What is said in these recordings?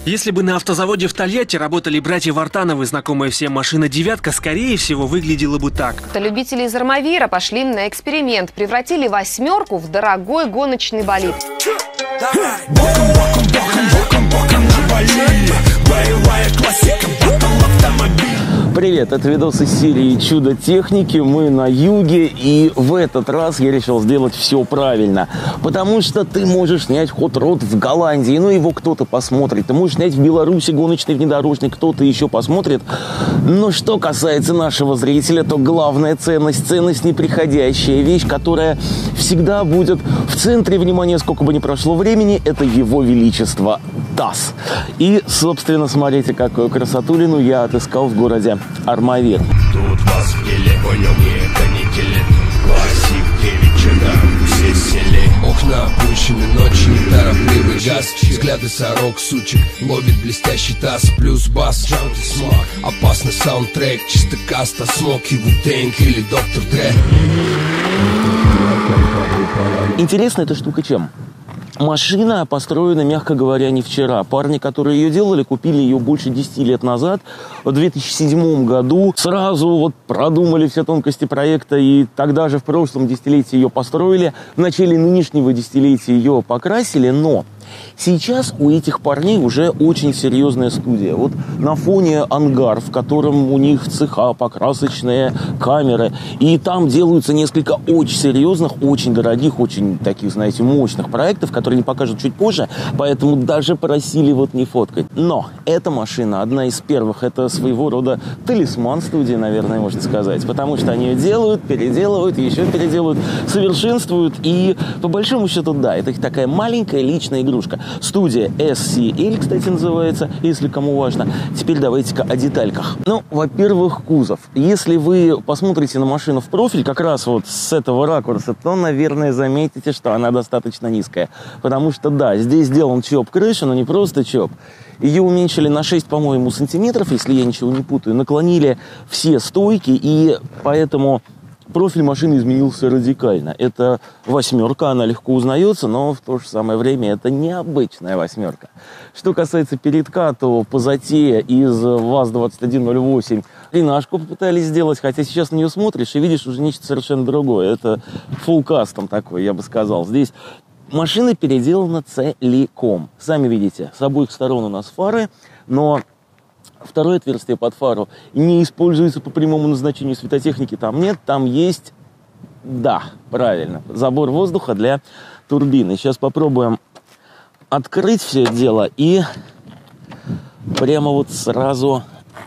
Если бы на автозаводе в Тольятти работали братья Вартановы, знакомая всем машина «девятка», скорее всего, выглядела бы так. Автолюбители из Армавира пошли на эксперимент. Превратили «восьмерку» в дорогой гоночный болид. Привет, это видос из серии «Чудо техники». Мы на юге, и в этот раз я решил сделать все правильно. Потому что ты можешь снять хот-род в Голландии, ну его кто-то посмотрит. Ты можешь снять в Беларуси гоночный внедорожник, кто-то еще посмотрит. Но что касается нашего зрителя, то главная ценность неприходящая, вещь, которая всегда будет в центре внимания, сколько бы ни прошло времени, это его величество ТАСС. И, собственно, смотрите, какую красотулину я отыскал в городе Армавир. Тут вас в деле, понял, не канители. Классик, 9 чада, все сели. Окна опущены, ночь, неторопливый газ. Взгляды сорок, сучек, ловит блестящий таз. Плюс бас, джанки, смог. Опасный саундтрек, чисто каста, смог. И Ву-Тэнг или Доктор Дре. Интересна эта штука чем? Машина построена, мягко говоря, не вчера. Парни, которые ее делали, купили ее больше 10 лет назад, в 2007 году. Сразу вот продумали все тонкости проекта, и тогда же в прошлом десятилетии ее построили. В начале нынешнего десятилетия ее покрасили, но сейчас у этих парней уже очень серьезная студия. Вот на фоне ангар, в котором у них цеха, покрасочные камеры. И там делаются несколько очень серьезных, очень дорогих, очень таких, знаете, мощных проектов, которые не покажут чуть позже. Поэтому даже просили вот не фоткать. Но эта машина одна из первых. Это своего рода талисман студии, наверное, можно сказать. Потому что они ее делают, переделывают, еще переделывают, совершенствуют. И по большому счету, да, это такая маленькая личная игрушка. Студия SCL, кстати, называется, если кому важно. Теперь давайте-ка о детальках. Ну, во-первых, кузов. Если вы посмотрите на машину в профиль, как раз вот с этого ракурса, то, наверное, заметите, что она достаточно низкая. Потому что, да, здесь сделан чоп крыши, но не просто чоп. Ее уменьшили на 6, по-моему, сантиметров, если я ничего не путаю. Наклонили все стойки, и поэтому профиль машины изменился радикально. Это восьмерка, она легко узнается, но в то же самое время это необычная восьмерка. Что касается передка, то по затее из ВАЗ-2108 тринашку попытались сделать, хотя сейчас на нее смотришь и видишь уже нечто совершенно другое. Это full custom такой, я бы сказал. Здесь машина переделана целиком. Сами видите, с обоих сторон у нас фары, но второе отверстие под фару не используется по прямому назначению, светотехники там нет, там есть, да, правильно, забор воздуха для турбины. Сейчас попробуем открыть все это дело и прямо вот сразу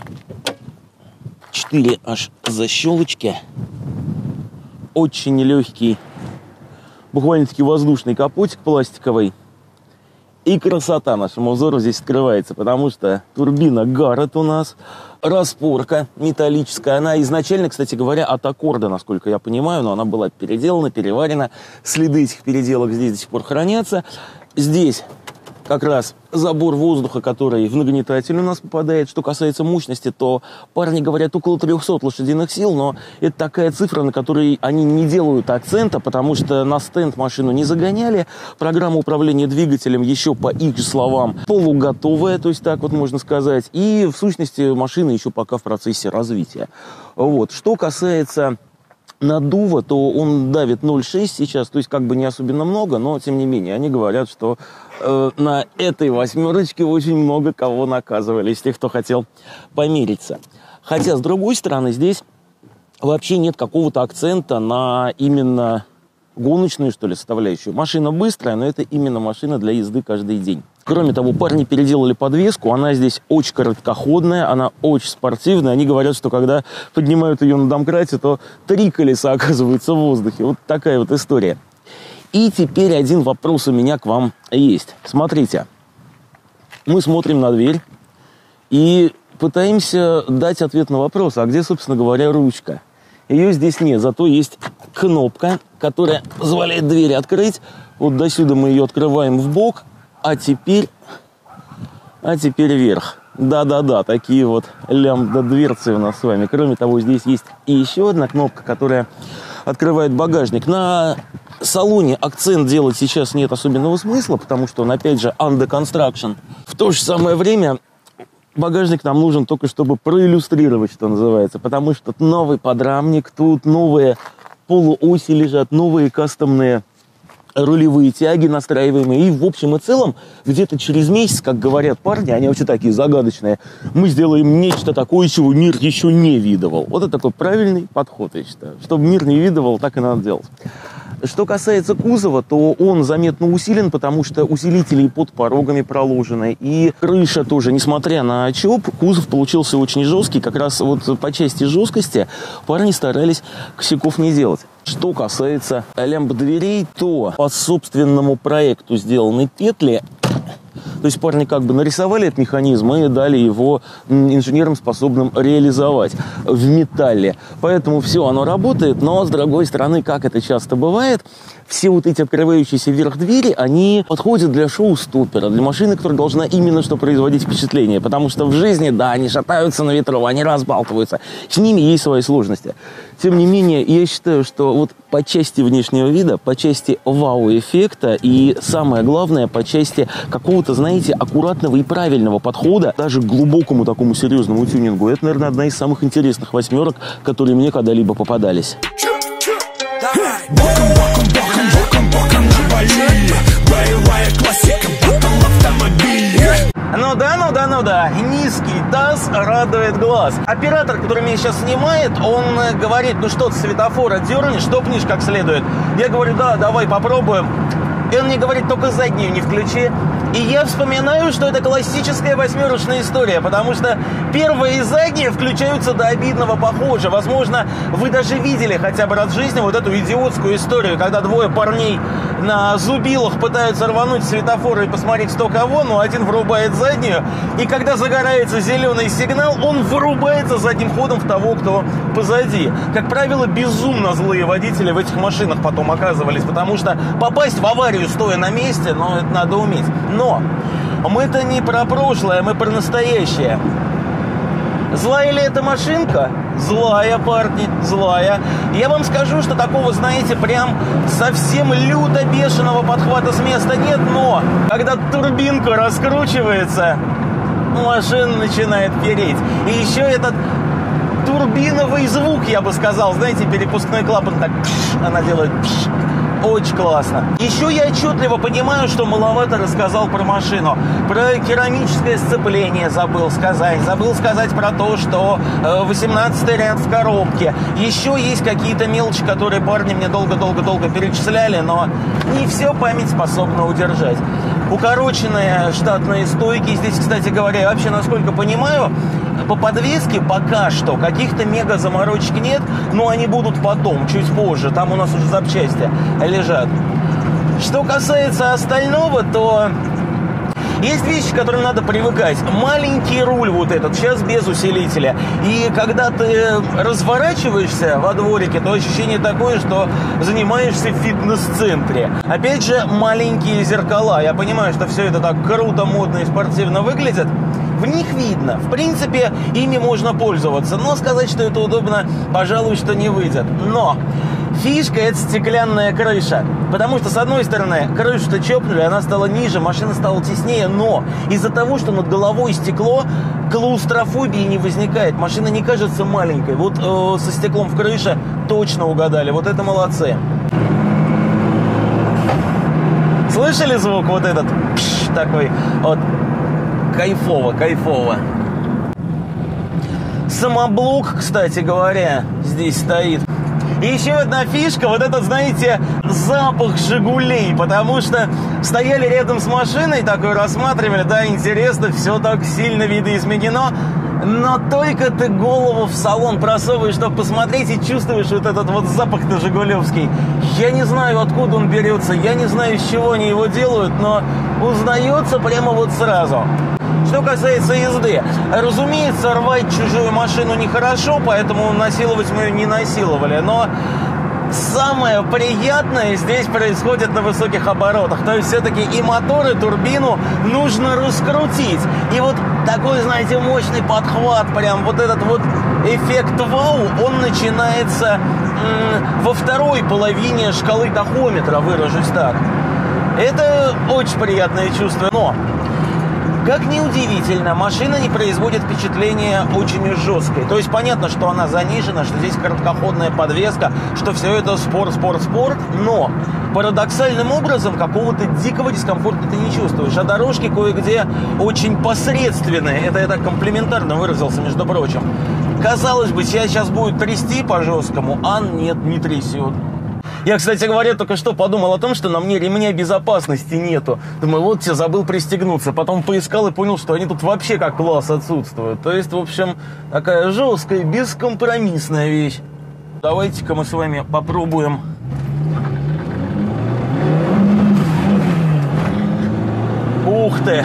4 аж защелочки, очень легкий, буквально-таки воздушный капотик пластиковый. И красота нашему взору здесь открывается, потому что турбина Гаррет у нас, распорка металлическая. Она изначально, кстати говоря, от Аккорда, насколько я понимаю, но она была переделана, переварена. Следы этих переделок здесь до сих пор хранятся. Здесь как раз забор воздуха, который в нагнетатель у нас попадает. Что касается мощности, то парни говорят около 300 лошадиных сил, но это такая цифра, на которой они не делают акцента, потому что на стенд машину не загоняли. Программа управления двигателем еще по их словам полуготовая, то есть так вот можно сказать. И в сущности машина еще пока в процессе развития. Вот. Что касается надува, то он давит 0,6 сейчас, то есть как бы не особенно много, но тем не менее они говорят, что на этой восьмерочке очень много кого наказывали из тех, кто хотел помериться. Хотя, с другой стороны, здесь вообще нет какого-то акцента на именно гоночную, что ли, составляющую. Машина быстрая, но это именно машина для езды каждый день. Кроме того, парни переделали подвеску, она здесь очень короткоходная, она очень спортивная. Они говорят, что когда поднимают ее на домкрате, то 3 колеса оказываются в воздухе. Вот такая вот история. И теперь один вопрос у меня к вам есть. Смотрите, мы смотрим на дверь и пытаемся дать ответ на вопрос, а где, собственно говоря, ручка? Ее здесь нет, зато есть кнопка, которая позволяет дверь открыть. Вот до сюда мы ее открываем в бок, а теперь вверх. Да-да-да, такие вот лямбда-дверцы у нас с вами. Кроме того, здесь есть и еще одна кнопка, которая открывает багажник. На салоне акцент делать сейчас нет особенного смысла, потому что он, опять же, under construction. В то же самое время багажник нам нужен только, чтобы проиллюстрировать, что называется, потому что новый подрамник, тут новые полуоси лежат, новые кастомные рулевые тяги настраиваемые. И в общем и целом, где-то через месяц, как говорят парни, они вообще такие загадочные, мы сделаем нечто такое, чего мир еще не видывал. Вот это такой правильный подход, я считаю. Чтобы мир не видывал, так и надо делать. Что касается кузова, то он заметно усилен, потому что усилители под порогами проложены. И крыша тоже, несмотря на ЧОП, кузов получился очень жесткий. Как раз вот по части жесткости парни старались косяков не делать. Что касается лямбдверей, то по собственному проекту сделаны петли. То есть парни как бы нарисовали этот механизм и дали его инженерам, способным реализовать в металле. Поэтому все, оно работает, но с другой стороны, как это часто бывает, все вот эти открывающиеся вверх двери, они подходят для шоу-стоппера, для машины, которая должна именно что производить впечатление. Потому что в жизни, да, они шатаются на ветру, они разбалтываются. С ними есть свои сложности. Тем не менее, я считаю, что вот по части внешнего вида, по части вау-эффекта и, самое главное, по части какого-то, знаете, аккуратного и правильного подхода даже к глубокому такому серьезному тюнингу, это, наверное, одна из самых интересных восьмерок, которые мне когда-либо попадались. Ну да, низкий таз радует глаз. Оператор, который меня сейчас снимает, он говорит, ну что, светофора дернешь, топнешь как следует. Я говорю, да, давай попробуем. И он мне говорит, только заднюю не включи. И я вспоминаю, что это классическая восьмерочная история, потому что первая и задняя включаются до обидного похоже. Возможно, вы даже видели хотя бы раз в жизни вот эту идиотскую историю, когда двое парней на зубилах пытаются рвануть светофоры и посмотреть, кто кого, но один врубает заднюю, и когда загорается зеленый сигнал, он врубается задним ходом в того, кто позади. Как правило, безумно злые водители в этих машинах потом оказывались, потому что попасть в аварию, стоя на месте, но это надо уметь. Но мы-то не про прошлое, мы про настоящее. Злая ли эта машинка? Злая, парни, злая. Я вам скажу, что такого, знаете, прям совсем люто бешеного подхвата с места нет, но когда турбинка раскручивается, машина начинает переть. И еще этот турбиновый звук, я бы сказал, знаете, перепускной клапан так, она делает очень классно. Еще я отчетливо понимаю, что маловато рассказал про машину. Про керамическое сцепление забыл сказать. Забыл сказать про то, что 18-й ряд в коробке. Еще есть какие-то мелочи, которые парни мне долго-долго-долго перечисляли, но не все память способна удержать. Укороченные штатные стойки. Здесь, кстати говоря, я вообще, насколько понимаю, по подвеске пока что каких-то мега заморочек нет, но они будут потом, чуть позже. Там у нас уже запчасти лежат. Что касается остального, то есть вещи, к которым надо привыкать. Маленький руль вот этот, сейчас без усилителя. И когда ты разворачиваешься во дворике, то ощущение такое, что занимаешься в фитнес-центре. Опять же, маленькие зеркала. Я понимаю, что все это так круто, модно и спортивно выглядит. В них видно. В принципе, ими можно пользоваться. Но сказать, что это удобно, пожалуй, что не выйдет. Но фишка – это стеклянная крыша. Потому что, с одной стороны, крышу-то чопнули, она стала ниже, машина стала теснее. Но из-за того, что над головой стекло, клаустрофобии не возникает. Машина не кажется маленькой. Вот со стеклом в крыше точно угадали. Вот это молодцы. Слышали звук вот этот? Пш, такой вот. Кайфово, кайфово. Самоблок, кстати говоря, здесь стоит. И еще одна фишка, вот этот, знаете, запах «Жигулей», потому что стояли рядом с машиной, такой рассматривали, да, интересно, все так сильно видоизменено, но только ты голову в салон просовываешь, чтобы посмотреть, и чувствуешь вот этот вот запах-то жигулевский. Я не знаю, откуда он берется, я не знаю, из чего они его делают, но узнается прямо вот сразу. Что касается езды, разумеется, рвать чужую машину нехорошо, поэтому насиловать мы ее не насиловали, но самое приятное здесь происходит на высоких оборотах. То есть все-таки и мотор, и турбину нужно раскрутить. И вот такой, знаете, мощный подхват, прям вот этот вот эффект вау, он начинается во второй половине шкалы тахометра, выражусь так. Это очень приятное чувство. Но Как ни удивительно, машина не производит впечатления очень уж жесткой. То есть понятно, что она занижена, что здесь короткоходная подвеска, что все это спорт, но парадоксальным образом какого-то дикого дискомфорта ты не чувствуешь. А дорожки кое-где очень посредственные. Это я так комплиментарно выразился, между прочим. Казалось бы, сейчас будет трясти по-жесткому, а нет, не трясет. Я, кстати говоря, только что подумал о том, что на мне ремня безопасности нету. Думаю, вот тебе забыл пристегнуться. Потом поискал и понял, что они тут вообще как класс отсутствуют. То есть, в общем, такая жесткая, бескомпромиссная вещь. Давайте-ка мы с вами попробуем. Ух ты!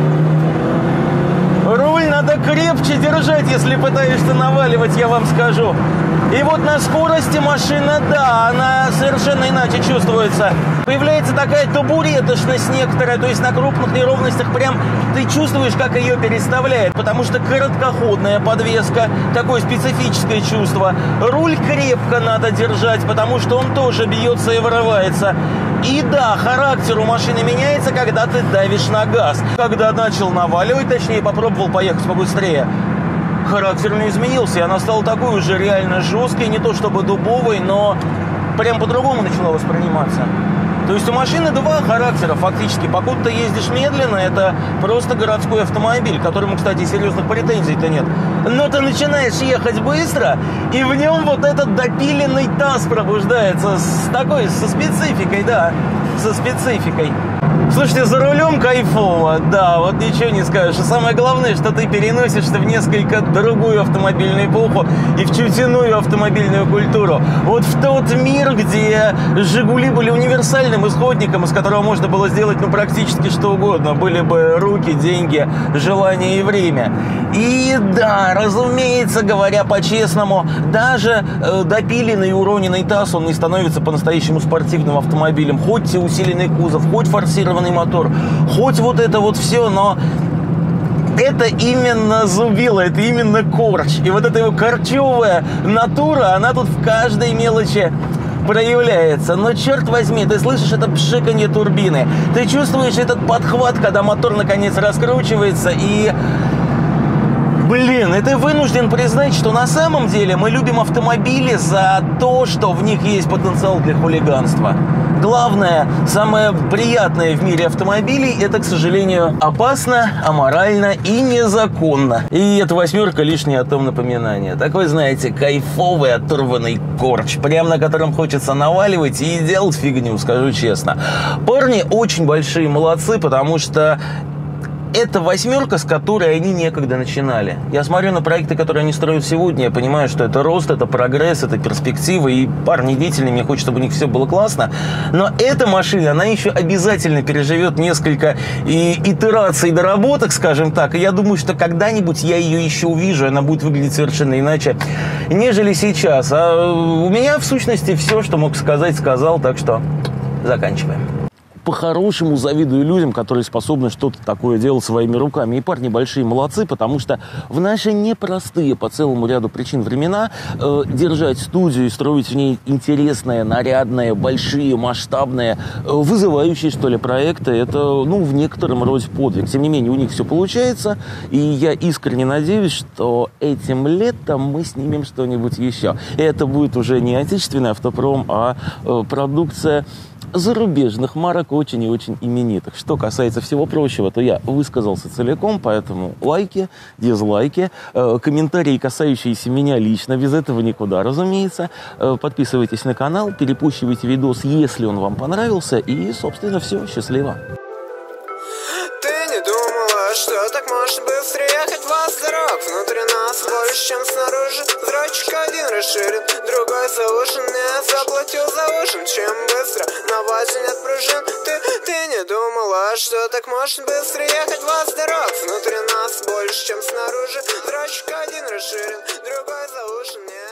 Руль надо крепче держать, если пытаешься наваливать, я вам скажу. И вот на скорости машина, да, она совершенно иначе чувствуется. Появляется такая табуреточность некоторая, то есть на крупных неровностях прям ты чувствуешь, как ее переставляет, потому что короткоходная подвеска, такое специфическое чувство. Руль крепко надо держать, потому что он тоже бьется и вырывается. И да, характер у машины меняется, когда ты давишь на газ. Когда начал наваливать, точнее попробовал поехать побыстрее, характер не изменился, и она стала такой уже реально жесткой, не то чтобы дубовой, но прям по-другому начала восприниматься. То есть у машины два характера фактически. Покуда ты ездишь медленно, это просто городской автомобиль, к которому, кстати, серьезных претензий-то нет. Но ты начинаешь ехать быстро, и в нем вот этот допиленный таз пробуждается со спецификой, да, со спецификой. Слушайте, за рулем кайфово, да, вот ничего не скажешь. И самое главное, что ты переносишься в несколько другую автомобильную эпоху и в чуть иную автомобильную культуру. Вот в тот мир, где «Жигули» были универсальным исходником, из которого можно было сделать практически что угодно. Были бы руки, деньги, желание и время. И да, разумеется, говоря по-честному, даже допиленный и уроненный таз, он не становится по-настоящему спортивным автомобилем. Хоть усиленный кузов, хоть форсированный мотор, хоть вот это вот все, но это именно зубило, это именно корч. И вот эта его корчевая натура, она тут в каждой мелочи проявляется. Но черт возьми, ты слышишь это пшиканье турбины, ты чувствуешь этот подхват, когда мотор наконец раскручивается, и блин, и ты вынужден признать, что на самом деле мы любим автомобили за то, что в них есть потенциал для хулиганства. Главное, самое приятное в мире автомобилей, это, к сожалению, опасно, аморально и незаконно. И эта восьмерка лишнее о том напоминание. Такой, знаете, кайфовый оторванный корч, прям на котором хочется наваливать и делать фигню, скажу честно. Парни очень большие молодцы, потому что это восьмерка, с которой они некогда начинали. Я смотрю на проекты, которые они строят сегодня, я понимаю, что это рост, это прогресс, это перспектива, и парни деятельные, мне хочется, чтобы у них все было классно. Но эта машина, она еще обязательно переживет несколько итераций доработок, скажем так, и я думаю, что когда-нибудь я ее еще увижу, она будет выглядеть совершенно иначе, нежели сейчас. А у меня, в сущности, все, что мог сказать, сказал, так что заканчиваем. По-хорошему завидую людям, которые способны что-то такое делать своими руками. И парни большие молодцы, потому что в наши непростые по целому ряду причин времена держать студию и строить в ней интересные, нарядные, большие, масштабные, вызывающие, что ли, проекты, это, в некотором роде подвиг. Тем не менее, у них все получается, и я искренне надеюсь, что этим летом мы снимем что-нибудь еще. И это будет уже не отечественный автопром, а продукция зарубежных марок очень и очень именитых. Что касается всего прочего, то я высказался целиком, поэтому лайки, дизлайки, комментарии, касающиеся меня лично, без этого никуда, разумеется. Подписывайтесь на канал, перепущивайте видос, если он вам понравился, и, собственно, все, счастливо. Ты не думала, что так может быстрее, хоть вас дорог внутри нас больше, чем снаружи. Зрачек один расширен, другой заушен. Я заплатил за ужин, чем быстро на базе нет пружин. Ты не думала, что так может быстрее, хоть вас дорог внутри нас больше, чем снаружи. Зрачек один расширен, другой заушен.